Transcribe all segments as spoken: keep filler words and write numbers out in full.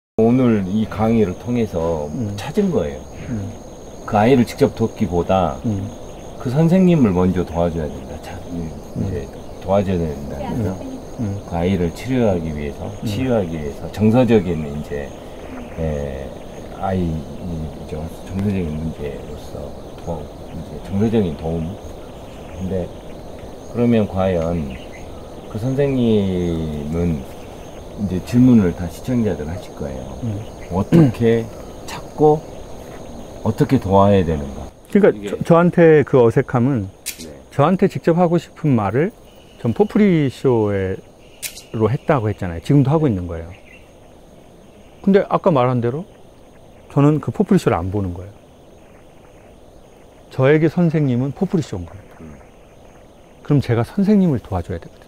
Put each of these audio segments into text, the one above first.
오늘 이 강의를 통해서 음. 찾은 거예요. 음. 그 아이를 직접 돕기보다 음. 그 선생님을 먼저 도와줘야 된다. 자, 이제 음. 도와줘야 된다. 그래서 음. 그 아이를 치료하기 위해서, 음. 치유하기 위해서 정서적인 이제 에, 아이죠. 정서적인 문제로서 도, 이제 정서적인 도움. 근데 그러면 과연 그 선생님은 이제 질문을 다 시청자들 하실 거예요. 음. 어떻게 찾고 어떻게 도와야 되는가. 그러니까 저, 저한테 그 어색함은 네. 저한테 직접 하고 싶은 말을 전 포프리쇼로 했다고 했잖아요. 지금도 하고 있는 거예요. 근데 아까 말한 대로 저는 그 포프리쇼를 안 보는 거예요. 저에게 선생님은 포프리쇼인 거예요. 음. 그럼 제가 선생님을 도와줘야 되거든요.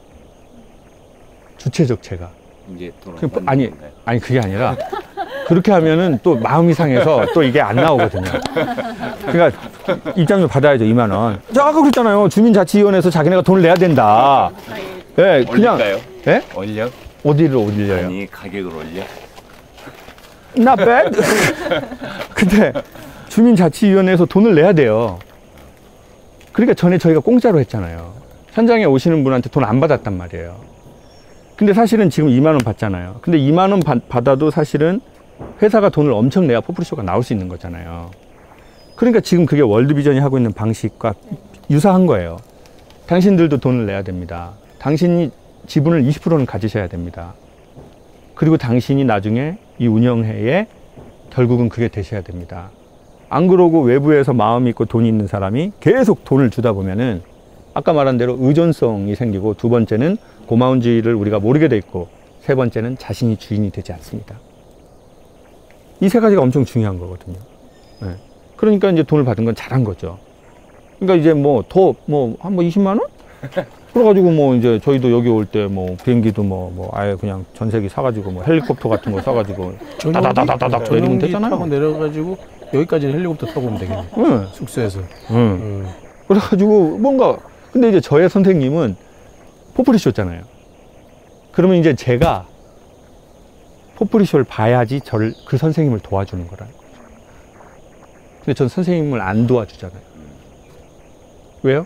주체적 제가. 이제 아니, 건가요? 아니 그게 아니라 그렇게 하면은 또 마음이 상해서 또 이게 안 나오거든요. 그러니까 입장료 받아야죠. 이만 원. 저 아까 그랬잖아요. 주민자치위원회에서 자기네가 돈을 내야 된다. 예, 네, 그냥. 올릴까요? 예? 올려? 어디를 올려요? 아니 가격을 올려? Not bad. 근데 주민자치위원회에서 돈을 내야 돼요. 그러니까 전에 저희가 공짜로 했잖아요. 현장에 오시는 분한테 돈 안 받았단 말이에요. 근데 사실은 지금 이만 원 받잖아요. 근데 이만 원 받, 받아도 사실은 회사가 돈을 엄청 내야 포프리쇼가 나올 수 있는 거잖아요. 그러니까 지금 그게 월드비전이 하고 있는 방식과 유사한 거예요. 당신들도 돈을 내야 됩니다. 당신이 지분을 이십 퍼센트는 가지셔야 됩니다. 그리고 당신이 나중에 이 운영회에 결국은 그게 되셔야 됩니다. 안 그러고 외부에서 마음이 있고 돈이 있는 사람이 계속 돈을 주다 보면은 아까 말한 대로 의존성이 생기고, 두 번째는 고마운지를 우리가 모르게 돼 있고, 세 번째는 자신이 주인이 되지 않습니다. 이 세 가지가 엄청 중요한 거거든요. 네. 그러니까 이제 돈을 받은 건 잘한 거죠. 그러니까 이제 뭐 더 뭐 한 뭐 이십만 원? 그래가지고 뭐 이제 저희도 여기 올 때 뭐 비행기도 뭐 뭐 아예 그냥 전세기 사가지고 뭐 헬리콥터 같은 거 사가지고 다다다다다닥 내리면 되잖아요. 타고 내려가지고 여기까지는 헬리콥터 타고 오면 되겠네. 응. 숙소에서. 응. 응. 그래가지고 뭔가, 근데 이제 저의 선생님은 포프리쇼였잖아요. 그러면 이제 제가 포프리쇼를 봐야지 저를, 그 선생님을 도와주는 거라는 거죠. 근데 전 선생님을 안 도와주잖아요. 왜요?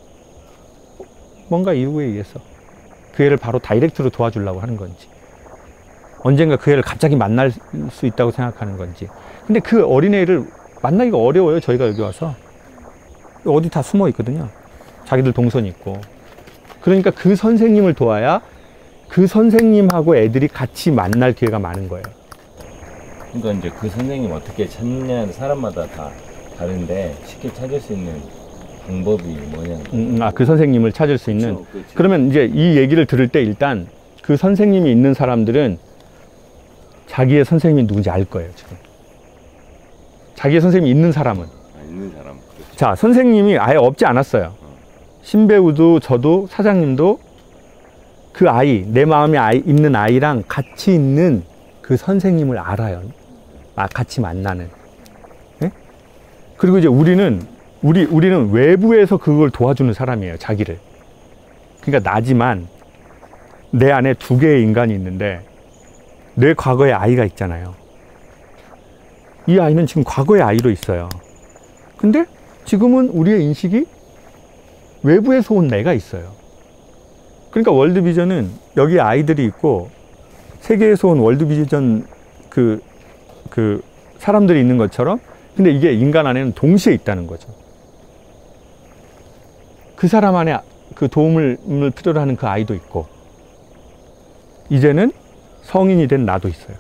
뭔가 이유에 의해서 그 애를 바로 다이렉트로 도와주려고 하는 건지, 언젠가 그 애를 갑자기 만날 수 있다고 생각하는 건지. 근데 그 어린애를 만나기가 어려워요. 저희가 여기 와서 어디 다 숨어 있거든요. 자기들 동선이 있고. 그러니까 그 선생님을 도와야 그 선생님하고 애들이 같이 만날 기회가 많은 거예요. 그러니까 이제 그 선생님 어떻게 찾느냐는 사람마다 다 다른데, 쉽게 찾을 수 있는 방법이 뭐냐. 음, 아, 그 선생님을 찾을 수 있는. 그렇죠, 그렇죠. 그러면 이제 이 얘기를 들을 때 일단 그 선생님이 있는 사람들은 자기의 선생님이 누군지 알 거예요, 지금. 자기의 선생님이 있는 사람은. 아, 있는 사람. 그렇죠. 자, 선생님이 아예 없지 않았어요. 어. 신배우도 저도 사장님도 그 아이, 내 마음에 아이, 있는 아이랑 같이 있는 그 선생님을 알아요. 아, 같이 만나는. 네? 그리고 이제 우리는, 우리, 우리는 외부에서 그걸 도와주는 사람이에요, 자기를. 그러니까 나지만 내 안에 두 개의 인간이 있는데, 내 과거의 아이가 있잖아요. 이 아이는 지금 과거의 아이로 있어요. 근데 지금은 우리의 인식이 외부에서 온 내가 있어요. 그러니까 월드비전은 여기 아이들이 있고, 세계에서 온 월드비전 그, 그 사람들이 있는 것처럼, 근데 이게 인간 안에는 동시에 있다는 거죠. 그 사람 안에 그 도움을 필요로 하는 그 아이도 있고, 이제는 성인이 된 나도 있어요.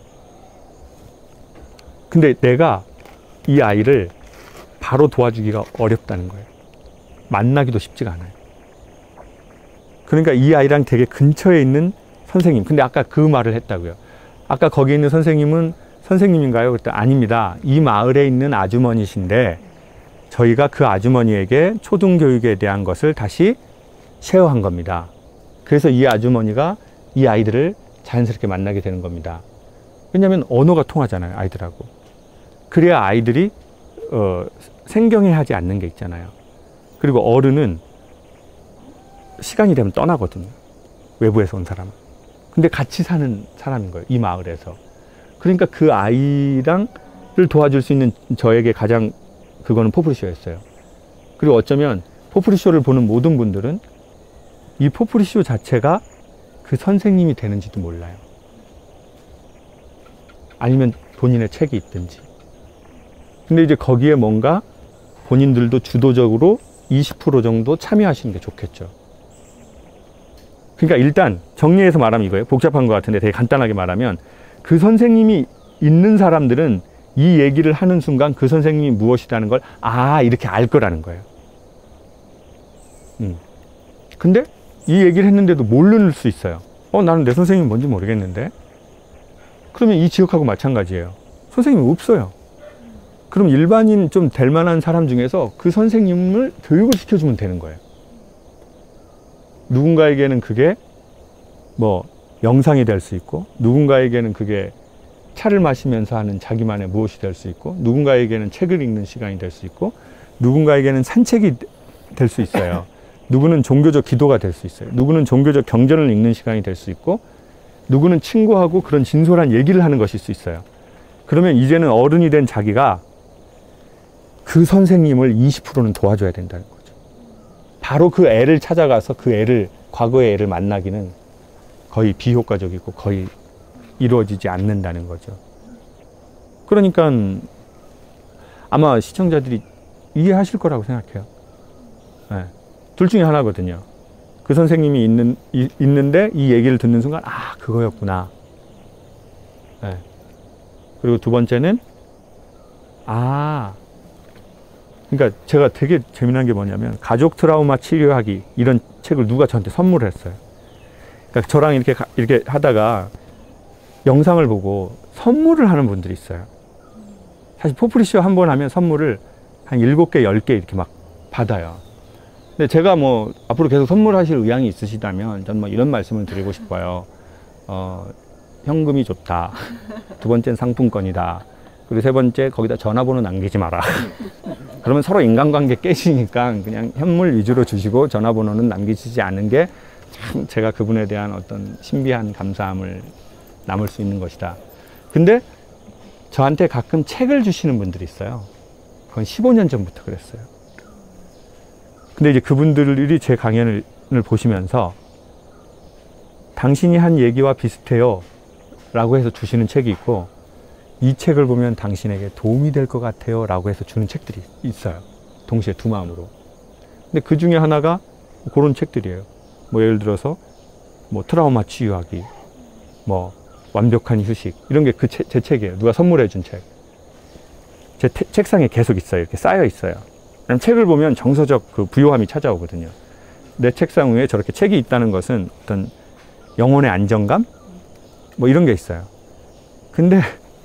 근데 내가 이 아이를 바로 도와주기가 어렵다는 거예요. 만나기도 쉽지가 않아요. 그러니까 이 아이랑 되게 근처에 있는 선생님. 근데 아까 그 말을 했다고요. 아까 거기 있는 선생님은 선생님인가요? 그랬더니 아닙니다. 이 마을에 있는 아주머니신데 저희가 그 아주머니에게 초등교육에 대한 것을 다시 쉐어한 겁니다. 그래서 이 아주머니가 이 아이들을 자연스럽게 만나게 되는 겁니다. 왜냐하면 언어가 통하잖아요, 아이들하고. 그래야 아이들이 어, 생경해하지 않는 게 있잖아요. 그리고 어른은 시간이 되면 떠나거든요, 외부에서 온 사람은. 근데 같이 사는 사람인 거예요, 이 마을에서. 그러니까 그 아이랑을 도와줄 수 있는 저에게 가장 그거는 포프리쇼였어요. 그리고 어쩌면 포프리쇼를 보는 모든 분들은 이 포프리쇼 자체가 그 선생님이 되는지도 몰라요. 아니면 본인의 책이 있든지. 근데 이제 거기에 뭔가 본인들도 주도적으로 이십 퍼센트 정도 참여하시는 게 좋겠죠. 그러니까 일단 정리해서 말하면 이거예요. 복잡한 것 같은데 되게 간단하게 말하면 그 선생님이 있는 사람들은 이 얘기를 하는 순간 그 선생님이 무엇이라는 걸 아 이렇게 알 거라는 거예요. 음. 근데 이 얘기를 했는데도 모를 수 있어요. 어 나는 내 선생님이 뭔지 모르겠는데. 그러면 이 지역하고 마찬가지예요. 선생님이 없어요. 그럼 일반인 좀 될 만한 사람 중에서 그 선생님을 교육을 시켜주면 되는 거예요. 누군가에게는 그게 뭐 영상이 될 수 있고, 누군가에게는 그게 차를 마시면서 하는 자기만의 무엇이 될 수 있고, 누군가에게는 책을 읽는 시간이 될 수 있고, 누군가에게는 산책이 될 수 있어요. 누구는 종교적 기도가 될 수 있어요. 누구는 종교적 경전을 읽는 시간이 될 수 있고, 누구는 친구하고 그런 진솔한 얘기를 하는 것일 수 있어요. 그러면 이제는 어른이 된 자기가 그 선생님을 이십 퍼센트는 도와줘야 된다는 거죠. 바로 그 애를 찾아가서 그 애를, 과거의 애를 만나기는 거의 비효과적이고 거의 이루어지지 않는다는 거죠. 그러니까 아마 시청자들이 이해하실 거라고 생각해요. 네. 둘 중에 하나거든요. 그 선생님이 있는, 이, 있는데 이 얘기를 듣는 순간 아 그거였구나. 네. 그리고 두 번째는 아 그러니까 제가 되게 재미난 게 뭐냐면 가족 트라우마 치료하기 이런 책을 누가 저한테 선물을 했어요. 그러니까 저랑 이렇게 이렇게 하다가 영상을 보고 선물을 하는 분들이 있어요. 사실 포프리쇼 한 번 하면 선물을 한 일곱 개, 열 개 이렇게 막 받아요. 근데 제가 뭐 앞으로 계속 선물하실 의향이 있으시다면 전 뭐 이런 말씀을 드리고 싶어요. 어, 현금이 좋다. 두 번째는 상품권이다. 그리고 세 번째 거기다 전화번호 남기지 마라. 그러면 서로 인간관계 깨지니까 그냥 현물 위주로 주시고 전화번호는 남기시지 않는 게 참 제가 그분에 대한 어떤 신비한 감사함을 남을 수 있는 것이다. 근데 저한테 가끔 책을 주시는 분들이 있어요. 그건 십오 년 전부터 그랬어요. 근데 이제 그분들이 제 강연을 보시면서 당신이 한 얘기와 비슷해요 라고 해서 주시는 책이 있고, 이 책을 보면 당신에게 도움이 될 것 같아요 라고 해서 주는 책들이 있어요. 동시에 두 마음으로. 근데 그 중에 하나가 그런 책들이에요. 뭐 예를 들어서 뭐 트라우마 치유하기, 뭐 완벽한 휴식, 이런 게 그 제 책이에요. 누가 선물해 준 책. 제 태, 책상에 계속 있어요. 이렇게 쌓여 있어요. 책을 보면 정서적 그 부요함이 찾아오거든요. 내 책상 위에 저렇게 책이 있다는 것은 어떤 영혼의 안정감? 뭐 이런 게 있어요. 근데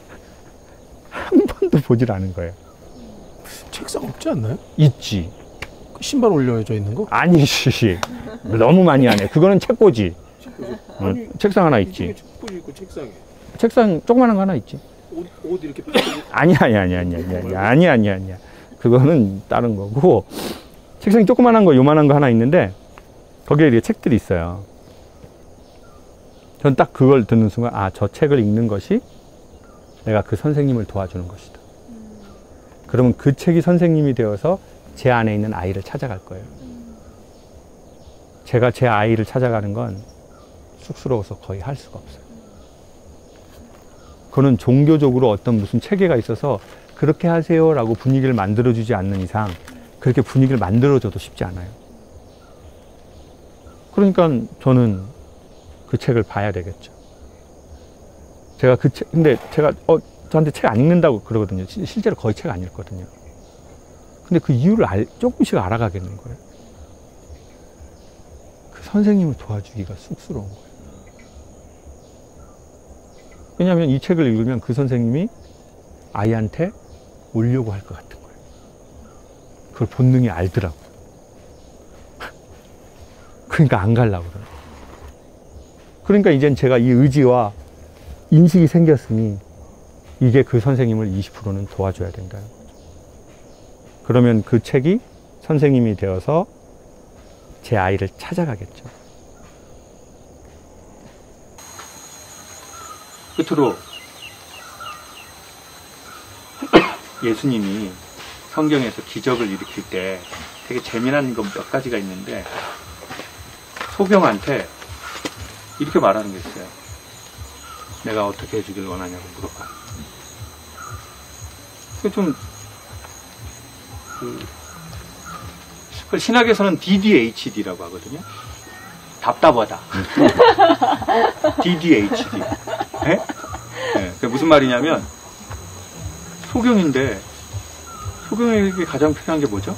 한 번도 보질 않은 거예요. 책상 없지 않나요? 있지. 그 신발 올려져 있는 거? 아니, 너무 많이 하네. 그거는 책꽂이. 아니, 어, 책상 하나 있지. 책꽂이 있고 책상에 책상 조그만한 거 하나 있지. 옷, 옷 이렇게 아니, 아니, 아니, 아니, 아니, 아니, 아니, 아니, 아니야. 그거는 다른 거고, 책상이 조그만한 거, 요만한 거 하나 있는데, 거기에 이렇게 책들이 있어요. 전 딱 그걸 듣는 순간, 아, 저 책을 읽는 것이 내가 그 선생님을 도와주는 것이다. 그러면 그 책이 선생님이 되어서 제 안에 있는 아이를 찾아갈 거예요. 제가 제 아이를 찾아가는 건 쑥스러워서 거의 할 수가 없어요. 그거는 종교적으로 어떤 무슨 체계가 있어서 그렇게 하세요 라고 분위기를 만들어주지 않는 이상 그렇게 분위기를 만들어줘도 쉽지 않아요. 그러니까 저는 그 책을 봐야 되겠죠. 제가 그 책, 근데 제가 어, 저한테 책 안 읽는다고 그러거든요. 실제로 거의 책 안 읽거든요. 근데 그 이유를 알, 조금씩 알아가겠는 거예요. 그 선생님을 도와주기가 쑥스러운 거예요. 왜냐하면 이 책을 읽으면 그 선생님이 아이한테 오려고 할 것 같은 거예요. 그걸 본능이 알더라고요. 그러니까 안 가려고 그래요. 그러니까 이젠 제가 이 의지와 인식이 생겼으니 이게 그 선생님을 이십 퍼센트는 도와줘야 된다는 거죠. 그러면 그 책이 선생님이 되어서 제 아이를 찾아가겠죠. 끝으로 예수님이 성경에서 기적을 일으킬 때 되게 재미난 거 몇 가지가 있는데 소경한테 이렇게 말하는 게 있어요. 내가 어떻게 해주길 원하냐고 물어봐. 그 좀 그 신학에서는 디디에이치디라고 하거든요. 답답하다. 디디에이치디. 네? 네. 그게 무슨 말이냐면 소경인데 소경에게 가장 필요한 게 뭐죠?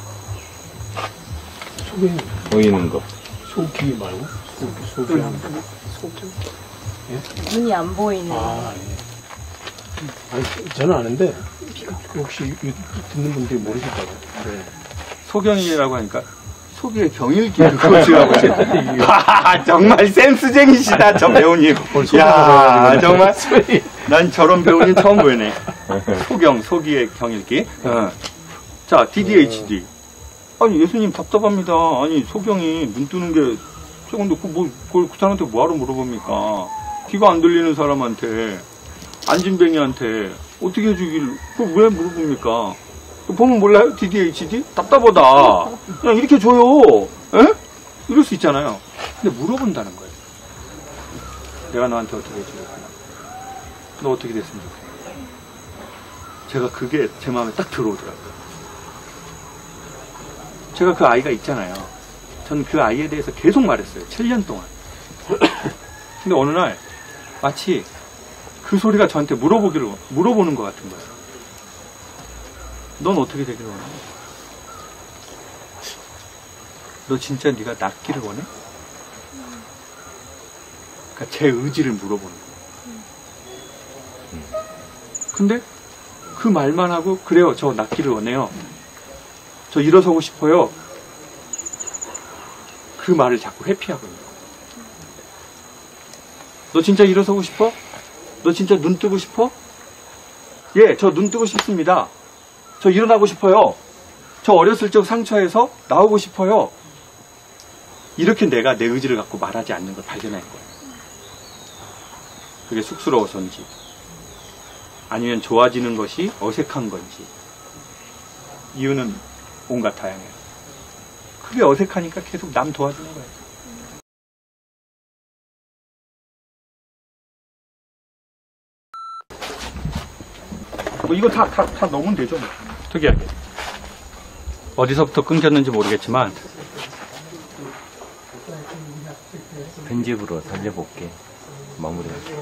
소경 보이는 거. 소기 말고 소기 소경 소경. 예? 눈이 안 보이는. 아 예. 아니 저는 아는데 혹시 이- 듣는 분들이 모르실까봐. 네. 소경이라고 하니까 소기의 경일기를 고치라고 하시는데 아, 정말 센스쟁이시다 저 배우님. 야 정말 난 저런 배우님 처음 보이네. 소경 소기의 경일기. 어. 자 디디에이치디. 아니 예수님 답답합니다. 아니 소경이 눈 뜨는 게 최근데 그뭐 그걸 그 사람한테 뭐하러 물어봅니까? 귀가 안 들리는 사람한테 안진뱅이한테 어떻게 해주길 그걸 왜 물어봅니까? 보면 몰라요? 디디에이치디? 답답하다. 그냥 이렇게 줘요. 에? 이럴 수 있잖아요. 근데 물어본다는 거예요. 내가 너한테 어떻게 해주려고 하나? 너 어떻게 됐으면 좋겠어? 제가 그게 제 마음에 딱 들어오더라고요. 제가 그 아이가 있잖아요. 저는 그 아이에 대해서 계속 말했어요. 칠 년 동안. 근데 어느 날 마치 그 소리가 저한테 물어보기를 물어보는 것 같은 거예요. 넌 어떻게 되기를 원해? 너 진짜 네가 낫기를 원해? 그러니까 제 의지를 물어보는 거예요. 근데 그 말만 하고 그래요. 저 낫기를 원해요. 저 일어서고 싶어요. 그 말을 자꾸 회피하고 있는 거예요. 너 진짜 일어서고 싶어? 너 진짜 눈 뜨고 싶어? 예, 저 눈 뜨고 싶습니다. 저 일어나고 싶어요. 저 어렸을 적 상처에서 나오고 싶어요. 이렇게 내가 내 의지를 갖고 말하지 않는 걸 발견할 거예요. 그게 쑥스러워서인지 아니면 좋아지는 것이 어색한 건지 이유는 온갖 다양해요. 그게 어색하니까 계속 남 도와주는 거예요. 뭐 이거 다, 다, 다 넣으면 되죠. 뭐. 특이하게. 어디서부터 끊겼는지 모르겠지만 편집으로 살려볼게. 마무리할게.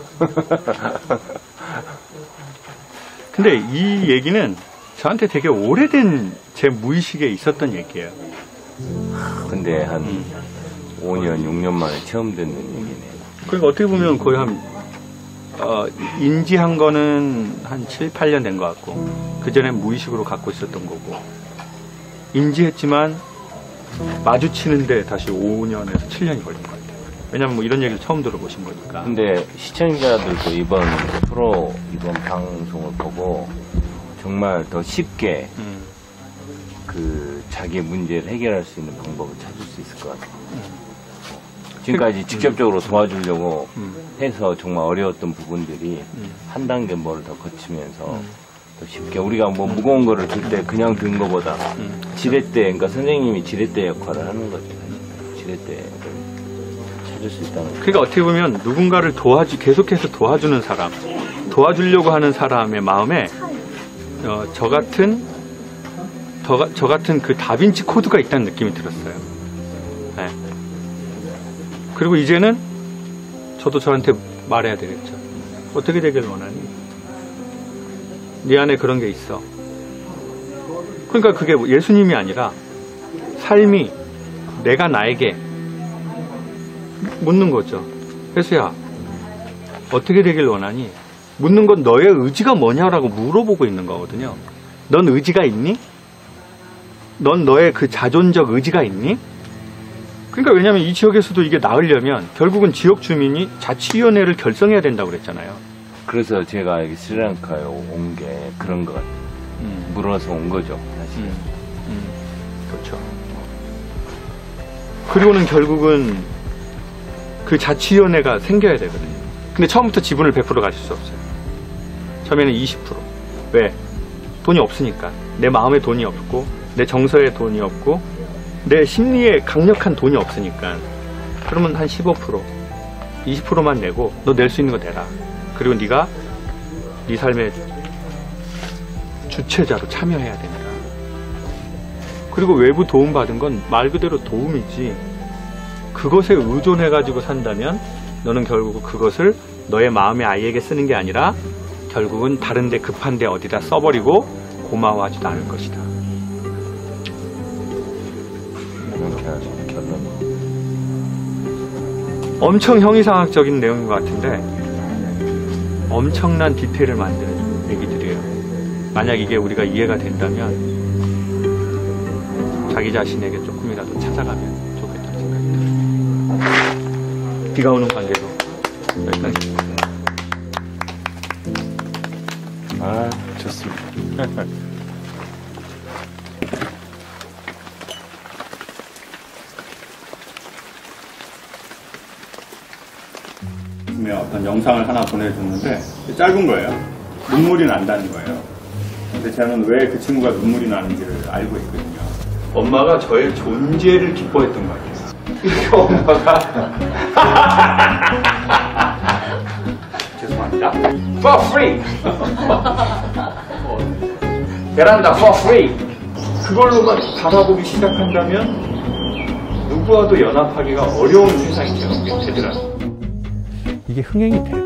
근데 이 얘기는 저한테 되게 오래된 제 무의식에 있었던 얘기예요. 근데 한 오 년, 육 년 만에 처음 듣는 얘기네. 그러니까 어떻게 보면 거의 한 어, 인지한 거는 한 칠, 팔 년 된 것 같고 그 전에 무의식으로 갖고 있었던 거고 인지했지만 마주치는데 다시 오 년에서 칠 년이 걸린 것 같아요. 왜냐면 뭐 이런 얘기를 처음 들어보신 거니까. 근데 시청자들도 이번 프로, 이번 방송을 보고 정말 더 쉽게 음. 그 자기의 문제를 해결할 수 있는 방법을 찾을 수 있을 것 같아요. 지금까지 직접적으로 도와주려고 음. 해서 정말 어려웠던 부분들이 음. 한 단계 뭐를 더 거치면서 음. 더 쉽게 우리가 뭐 무거운 거를 들 때 그냥 든 거보다 음. 지렛대, 그러니까 선생님이 지렛대 역할을 하는 거죠. 지렛대를 찾을 수 있다는 거. 그러니까 어떻게 보면 누군가를 도와주 계속해서 도와주는 사람, 도와주려고 하는 사람의 마음에 어, 저 같은 저, 저 같은 그 다빈치 코드가 있다는 느낌이 들었어요. 네. 그리고 이제는 저도 저한테 말해야 되겠죠. 어떻게 되길 원하니? 네 안에 그런 게 있어. 그러니까 그게 예수님이 아니라 삶이 내가 나에게 묻는 거죠. 혜수야, 어떻게 되길 원하니? 묻는 건 너의 의지가 뭐냐라고 물어보고 있는 거거든요. 넌 의지가 있니? 넌 너의 그 자존적 의지가 있니? 그러니까 왜냐하면 이 지역에서도 이게 나으려면 결국은 지역 주민이 자치위원회를 결성해야 된다고 그랬잖아요. 그래서 제가 여기 스리랑카에 온 게 그런 것 같아요. 음. 물어서 온 거죠, 사실. 음. 음. 그렇죠. 그리고는 결국은 그 자치위원회가 생겨야 되거든요. 근데 처음부터 지분을 백 퍼센트 가질 수 없어요. 처음에는 이십 퍼센트. 왜? 돈이 없으니까. 내 마음에 돈이 없고, 내 정서에 돈이 없고, 내 심리에 강력한 돈이 없으니까. 그러면 한 십오 퍼센트, 이십 퍼센트만 내고 너 낼 수 있는 거 내라. 그리고 네가 네 삶의 주체자로 참여해야 된다. 그리고 외부 도움 받은 건 말 그대로 도움이지, 그것에 의존해 가지고 산다면 너는 결국 그것을 너의 마음의 아이에게 쓰는 게 아니라 결국은 다른데 급한데 어디다 써버리고 고마워하지도 않을 것이다. 엄청 형이상학적인 내용인 것 같은데 엄청난 디테일을 만드는 얘기들이에요. 만약 이게 우리가 이해가 된다면 자기 자신에게 조금이라도 찾아가면 좋겠다는 생각이 들어요. 비가 오는 관계로 여기까지. 아, 좋습니다. 어떤 영상을 하나 보내줬는데 짧은 거예요. 눈물이 난다는 거예요. 근데 저는 왜 그 친구가 눈물이 나는지를 알고 있거든요. 엄마가 저의 존재를 기뻐했던 것 같아요. 엄마가 죄송합니다. For free. 베란다 for free. 그걸로만 바라보기 시작한다면 누구와도 연합하기가 어려운 세상이 되더라고요. 이게 흥행이 돼요.